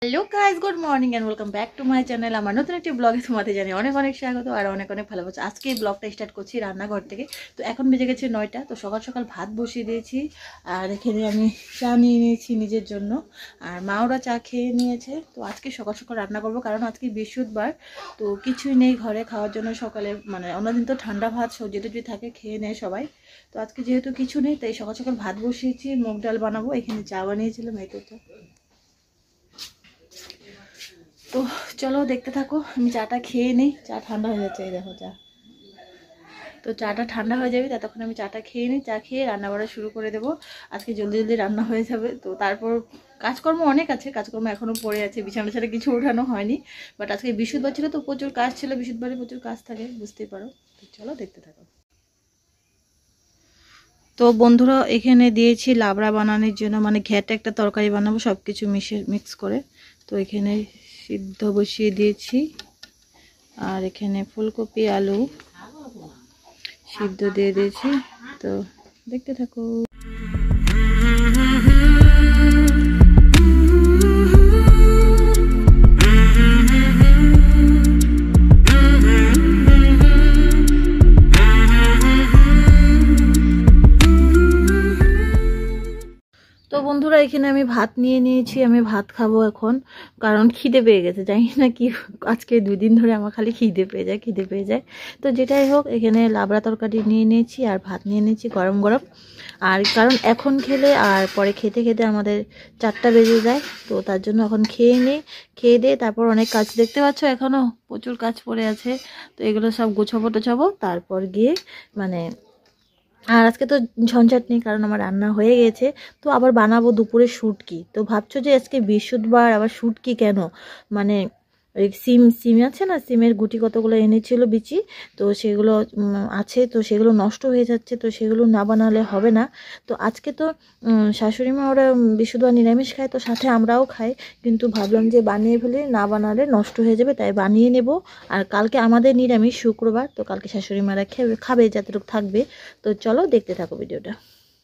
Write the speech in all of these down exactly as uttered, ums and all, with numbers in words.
Hello guys, good morning and welcome back to my channel. আমার নতুন একটি ব্লগে তোমাদের জানি অনেক অনেক স্বাগত আর অনেক অনেক ভালোবাসা। আজকে এই ব্লগটা স্টার্ট করছি রান্নাঘর থেকে। তো এখন বেজে গেছে নয়টা। তো সকাল সকাল ভাত বসিয়ে দিয়েছি আর এখানে আমি চা নিয়ে নিয়েছি নিজের জন্য, আর মা ওরা চা খেয়ে নিয়েছে। তো আজকে সকাল সকাল রান্না করবো, কারণ আজকে বৃহস্পতিবার, তো কিছুই নেই ঘরে খাওয়ার জন্য। সকালে মানে অন্যদিন তো ঠান্ডা ভাত সবজি টবজি থাকে, খেয়ে নেয় সবাই। তো আজকে যেহেতু কিছু নেই তাই সকাল সকাল ভাত বসিয়েছি, মুগ ডাল বানাবো। এখানে চা বানিয়েছিলাম, এই তো। তো চলো দেখতে থাকো, আমি চাটা খেয়ে নিই। চা ঠান্ডা হয়ে যাচ্ছে, এই দেখো চা। তো চাটা ঠান্ডা হয়ে যাবে, ততক্ষণ আমি চাটা খেয়ে নিই। চা খেয়ে রান্না বাড়া শুরু করে দেবো। আজকে জলদি জলদি রান্না হয়ে যাবে। তো তারপর কাজকর্ম অনেক আছে, কাজকর্ম এখনও পড়ে আছে, বিছানা ছাড়া কিছু ওঠানো হয়নি। বাট আজকে বৃহস্পতিবার ছিল তো প্রচুর কাজ ছিল, বৃহস্পতিবারে প্রচুর কাজ থাকে, বুঝতেই পারো। তো চলো দেখতে থাকো। তো বন্ধুরা, এখানে দিয়েছি লাবড়া বানানোর জন্য, মানে ঘ্যাটে একটা তরকারি বানাবো সব কিছু মিশে মিক্স করে। তো এখানে সিদ্ধ বসিয়ে দিয়েছি, আর এখানে ফুলকপি আলু সিদ্ধ দিয়ে দিয়েছি। তো দেখতে থাকো। তো বন্ধুরা, এখানে আমি ভাত নিয়ে নিয়েছি, আমি ভাত খাবো এখন, কারণ খিদে পেয়ে গেছে। জানি না কি, আজকে দুই দিন ধরে আমার খালি খিদে পেয়ে যায় খিদে পেয়ে যায় তো যেটাই হোক, এখানে লাবড়া তরকারি নিয়ে নিয়েছি আর ভাত নিয়ে নিয়েছি গরম গরম। আর কারণ এখন খেলে আর পরে খেতে খেতে আমাদের চারটা বেজে যায়, তো তার জন্য এখন খেয়ে নিই। খেয়ে দিয়ে তারপর অনেক কাজ, দেখতে পাচ্ছ এখনও প্রচুর কাজ পড়ে আছে। তো এগুলো সব গোছাবো টোছাবো, তারপর গিয়ে মানে আর আজকে তো ঝঞ্ঝাট নেই, কারণ আমার রান্না হয়ে গেছে। তো আবার বানাবো দুপুরে শুটকি। তো ভাবছো যে আজকে বৃহস্পতিবার আবার শুটকি কেন, মানে ওই সিম সিম আছে না, সিমের গুটি কতগুলো এনেছিল বিচি, তো সেগুলো আছে, তো সেগুলো নষ্ট হয়ে যাচ্ছে, তো সেগুলো না বানালে হবে না। তো আজকে তো শাশুড়ি মা ওরা বৃহস্পতিবার নিরামিষ খায়, তো সাথে আমরাও খাই, কিন্তু ভাবলাম যে বানিয়ে ফেলে, না বানালে নষ্ট হয়ে যাবে, তাই বানিয়ে নেব। আর কালকে আমাদের নিরামিষ শুক্রবার, তো কালকে শাশুড়ি মারা খেয়ে খাবে যতটুকু থাকবে। তো চলো দেখতে থাকো ভিডিওটা।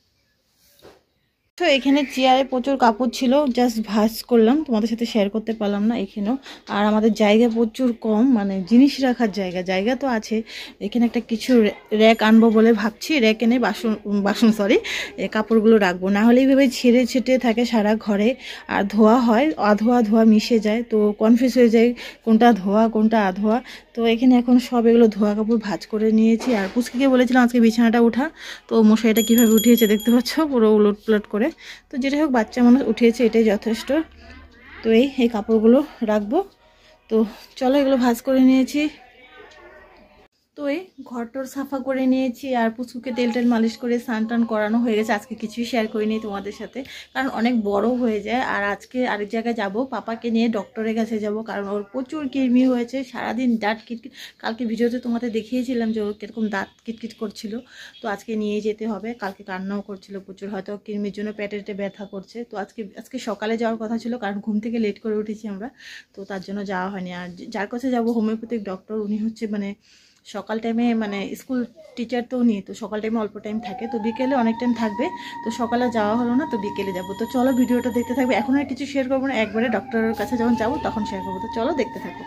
তো এখানে চেয়ারে প্রচুর কাপড় ছিল, জাস্ট ভাঁজ করলাম, তোমাদের সাথে শেয়ার করতে পারলাম না এখানেও। আর আমাদের জায়গা প্রচুর কম, মানে জিনিস রাখার জায়গা জায়গা তো আছে। এখানে একটা কিছু র্যাক আনবো বলে ভাবছি, র্যাক এনে বাসন বাসন সরি কাপড়গুলো রাখবো, না হলে এইভাবে ছেড়ে ছেটে থাকে সারা ঘরে, আর ধোয়া হয়, আধোয়া ধোয়া মিশে যায়, তো কনফিউজ হয়ে যায় কোনটা ধোয়া কোনটা আধোয়া। তো এখানে এখন সব এগুলো ধোয়া কাপড় ভাঁজ করে নিয়েছি। আর পুচকিকে বলেছিলাম আজকে বিছানাটা উঠা, তো মশাইটা কীভাবে উঠিয়েছে দেখতে পাচ্ছ, পুরো উলট পালট করে। তো যেটাই হোক, বাচ্চা মানুষ উঠিয়েছে, এটাই যথেষ্ট। তো এই এই কাপড়গুলো রাখবো। তো চলো, এগুলো ভাঁজ করে নিয়েছি। তো এই ঘরটোর সাফা করে নিয়েছি, আর পুচকুকে তেল টেল মালিশ করে স্নান টান করানো হয়ে গেছে। আজকে কিছুই শেয়ার করিনি তোমাদের সাথে, কারণ অনেক বড় হয়ে যায়। আর আজকে আরেক জায়গায় যাব, পাপাকে নিয়ে ডক্টরের কাছে যাব, কারণ ওর প্রচুর কৃমি হয়েছে, সারাদিন দাঁত কিটকিট। কালকে ভিডিওতে তোমাদের দেখিয়েছিলাম যে ওর কীরকম দাঁত কিটকিট করছিল। তো আজকে নিয়ে যেতে হবে, কালকে কান্নাও করছিল প্রচুর, হয়তো কৃমির জন্য পেটে পেটে ব্যথা করছে। তো আজকে আজকে সকালে যাওয়ার কথা ছিল, কারণ ঘুম থেকে লেট করে উঠেছি আমরা, তো তার জন্য যাওয়া হয়নি। আর যার কাছে যাব হোমিওপ্যাথিক ডক্টর, উনি হচ্ছে মানে সকাল টাইমে, মানে স্কুল টিচার তো উনি, তো সকাল টাইমে অল্প টাইম থাকে, তো বিকেলে অনেক টাইম থাকবে। তো সকালে যাওয়া হলো না, তো বিকেলে যাব। তো চলো ভিডিওটা দেখতে থাকবে, এখন আর কিছু শেয়ার করবো না, একবারে ডক্টরের কাছে যখন যাবো তখন শেয়ার করবো। তো চলো দেখতে থাকো।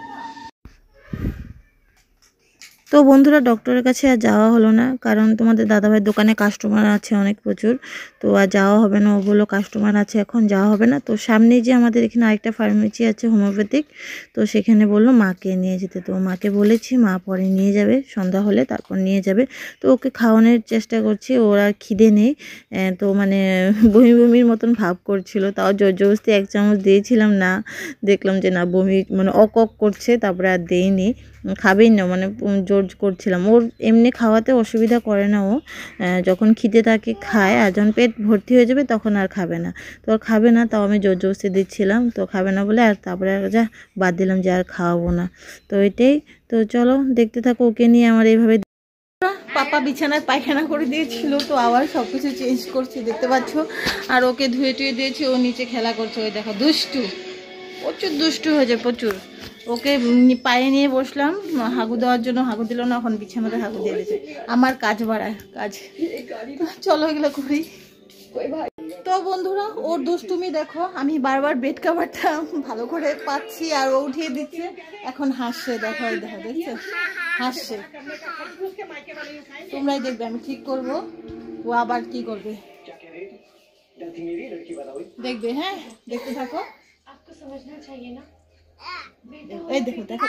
তো বন্ধুরা, ডক্টরের কাছে আর যাওয়া হলো না, কারণ তোমাদের দাদাভাইয়ের দোকানে কাস্টমার আছে অনেক প্রচুর, তো আর যাওয়া হবে না। ওগুলো কাস্টমার আছে, এখন যাওয়া হবে না। তো সামনে যে আমাদের এখানে আরেকটা ফার্মেসি আছে হোমিওপ্যাথিক, তো সেখানে বললো মাকে নিয়ে যেতে। তো মাকে বলেছি, মা পরে নিয়ে যাবে, সন্ধ্যা হলে তারপর নিয়ে যাবে। তো ওকে খাওয়ানোর চেষ্টা করছি, ওর আর খিদে নেই, তো মানে বমি বমির মতন ভাব করছিল, তাও জোর জবরদস্তি এক চামচ দিয়েছিলাম, না দেখলাম যে না বমি মানে অক অক করছে, তারপরে আর দেইনি, খাবেই না, মানে জোর করছিলাম। ওর এমনি খাওয়াতে অসুবিধা করে না, ও যখন খিদে থাকে খায়, আর যখন পেট ভর্তি হয়ে যাবে তখন আর খাবে না। তো আর খাবে না, তাও আমি জোর জবরদস্তি দিচ্ছিলাম, তো খাবে না বলে, আর তারপরে যা বাদ দিলাম যে আর খাওয়াবো না। তো এটাই। তো চলো দেখতে থাকো, ওকে নিয়ে আমার এইভাবে। পাপা বিছানায় পায়খানা করে দিয়েছিল, তো আবার সব কিছু চেঞ্জ করছি দেখতে পাচ্ছ। আর ওকে ধুয়ে টুয়ে দিয়েছি, ও নিচে খেলা করছে, ওই দেখো দুষ্টু, প্রচুর দুষ্টু হয়েছে প্রচুর। ওকে পায়ে নিয়ে বসলাম হাগু দেওয়ার জন্য, হাগু দিল না, এখন বিছানাতে হাগু দিয়ে দিয়েছে। আমার কাজ বাড়ায় কাজ, চলো এগুলো করি। তো বন্ধুরা ওর দুষ্টুমি দেখো, আমি বারবার বেড কভারটা ভালো করে পাচ্ছি আর ও উঠিয়ে দিচ্ছে, এখন হাসছে, দেখো দেখো দেখছো হাসছে। তোমরাই দেখবে আমি ঠিক করব, ও আবার কি করবে দেখবে। হ্যাঁ দেখতে থাকো, এই দেখো দেখো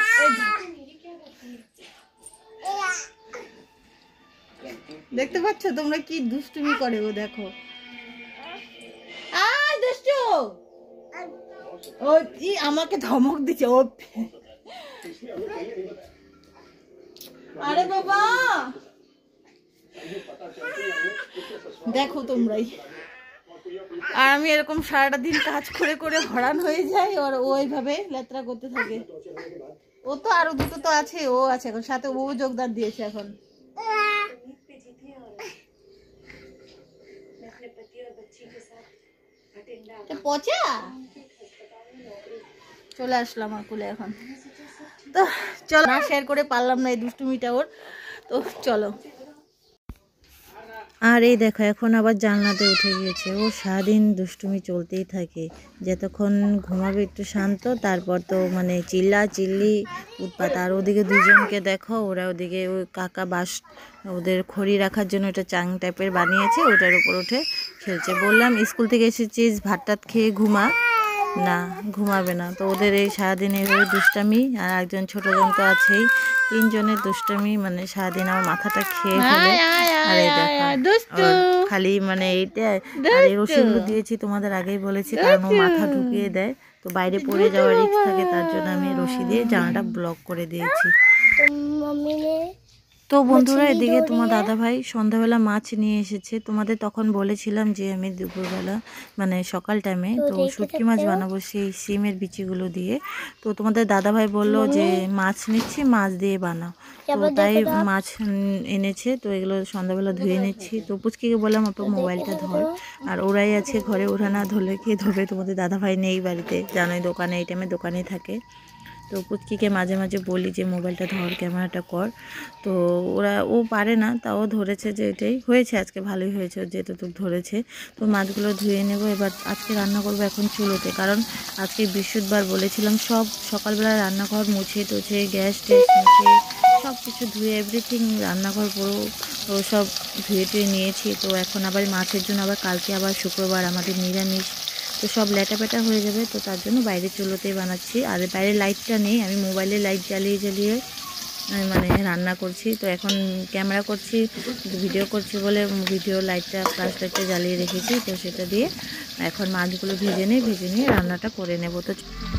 দেখতে পাচ্ছ তোমরা কি দুষ্টুমি করে ও, দেখো আয় দুষ্টু, ও আমাকে ধমক দিচ্ছে ও। আরে বাবা দেখো তোমরাই, আর আমি এরকম সারাটা দিন কাজ করে করে হরান হয়ে যাই, আর ও এইভাবে লেত্রা করতে থাকে। ও তো আরো দুটো তো আছে, ও আছে এখন সাথে, ও যোগদান দিয়েছে এখন। পচা চলে আসলাম আমার কুলে এখন। তো চলো, না শেয়ার করে পারলাম না এই দুষ্টুমিটা ওর, তো চলো। আর এই দেখো এখন আবার জানলাতে উঠে গিয়েছে, ও সারাদিন দুষ্টুমি চলতেই থাকে, যতক্ষণ ঘুমাবে একটু শান্ত, তারপর তো মানে চিল্লা চিল্লি উৎপাত। আর ওদিকে দুজনকে দেখো, ওরা ওদিকে ওই কাকা বাস ওদের খড়ি রাখার জন্য একটা চাং টাইপের বানিয়েছে, ওটার উপর উঠে খেলছে। বললাম স্কুল থেকে এসেছিস ভাত টাত খেয়ে ঘুমা, না ঘুমাবে না। তো ওদের এই সারাদিন এইভাবে দুষ্টামি, আর একজন ছোটজন তো আছেই, তিনজনের দুষ্টামি মানে সারাদিন আমার মাথাটা খেয়ে ফেলে। আর এই দেখো খালি মানে এইটা, আর এই রশিগুলো দিয়েছি তোমাদের আগেই বলেছি, কারণ ও মাথা ঢুকিয়ে দেয়, তো বাইরে পড়ে যাওয়ার রিস্ক থাকে, তার জন্য আমি রশি দিয়ে জানাটা ব্লক করে দিয়েছি। তো বন্ধুরা এদিকে তোমার দাদা ভাই সন্ধ্যাবেলা মাছ নিয়ে এসেছে, তোমাদের তখন বলেছিলাম যে আমি দুপুরবেলা মানে সকাল টাইমে তো শুটকি মাছ বানাবো সেই সিমের বিচিগুলো দিয়ে। তো তোমাদের দাদা ভাই বললো যে মাছ নিচ্ছি, মাছ দিয়ে বানাও, তো তাই মাছ এনেছে। তো এগুলো সন্ধ্যাবেলা ধুয়ে নিচ্ছি। তো পুচকিকে বললাম আপু মোবাইলটা ধর, আর ওরাই আছে ঘরে, ওরা না ধরলে কে ধরবে, তোমাদের দাদা ভাই নেই বাড়িতে, জানোই দোকানে এই টাইমে দোকানেই থাকে। তো পুচকিকে মাঝে মাঝে বলি যে মোবাইলটা ধর, ক্যামেরাটা কর, তো ওরা ও পারে না, তাও ধরেছে, যে এটাই হয়েছে আজকে ভালোই হয়েছে যেটুকু ধরেছে। তো মাছগুলো ধুয়ে নেব, এবার আজকে রান্না করব এখন চুলোতে, কারণ আজকে বৃহস্পতিবার বলেছিলাম সব সকালবেলা রান্নাঘর মুছে টুছে গ্যাস ট্যাস মুছে সব কিছু ধুয়ে এভরিথিং রান্নাঘর পুরো তো সব ধুয়ে টুয়ে নিয়েছি। তো এখন আবার মাছের জন্য আবার কালকে আবার শুক্রবার আমাদের নিরামিষ, তো সব লেটা পেটা হয়ে যাবে, তো তার জন্য বাইরে চুলোতেই বানাচ্ছি। আর বাইরে লাইটটা নেই, আমি মোবাইলে লাইট জ্বালিয়ে জ্বালিয়ে মানে রান্না করছি। তো এখন ক্যামেরা করছি, ভিডিও করছি বলে ভিডিও লাইটটা ফ্ল্যাশ লাইটটা জ্বালিয়ে রেখেছি, তো সেটা দিয়ে এখন মাছগুলো ভেজে নিয়ে ভেজে নিয়ে রান্নাটা করে নেব। তো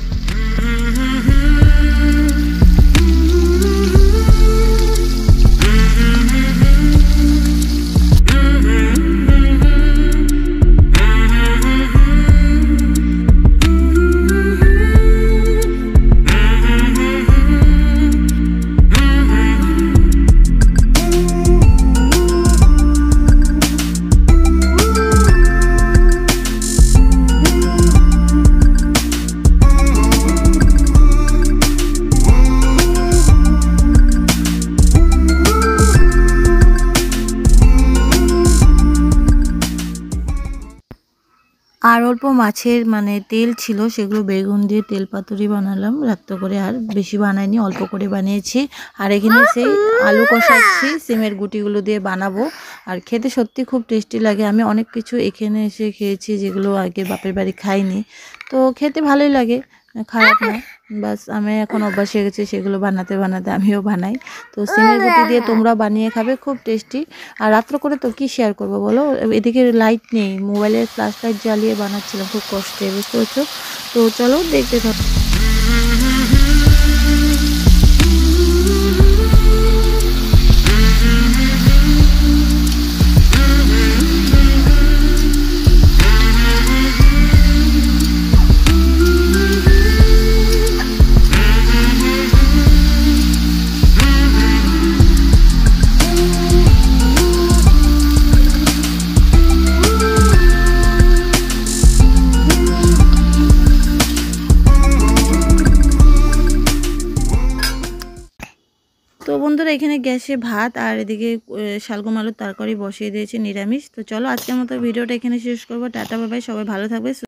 আর অল্প মাছের মানে তেল ছিল, সেগুলো বেগুন দিয়ে তেল পাতুরি বানালাম রাত্রে করে, আর বেশি বানাইনি, অল্প করে বানিয়েছি। আর এখানে সেই আলু কষাচ্ছি, সিমের গুটিগুলো দিয়ে বানাবো, আর খেতে সত্যি খুব টেস্টি লাগে। আমি অনেক কিছু এখানে এসে খেয়েছি যেগুলো আগে বাপের বাড়ি খাইনি, তো খেতে ভালোই লাগে, খারাপ না। বাস আমি এখন অভ্যাস হয়ে গেছি সেগুলো বানাতে বানাতে, আমিও বানাই। তো সিমের গুটি দিয়ে তোমরা বানিয়ে খাবে, খুব টেস্টি। আর রাত্র করে তো কি শেয়ার করবো বলো, এদিকে লাইট নেই, মোবাইলের ফ্ল্যাশ লাইট জ্বালিয়ে বানাচ্ছিলাম খুব কষ্টে, বুঝতে পারছো। তো চলো দেখতে থাকো। বন্ধুরা এখানে গ্যাসে ভাত আর এদিকে শালগম আলুর তরকারি বসিয়ে দিয়েছি নিরামিষ। তো চলো আজকের মতো ভিডিওটা এখানে শেষ করবো। টাটা বাই বাই, সবাই ভালো থাকবে।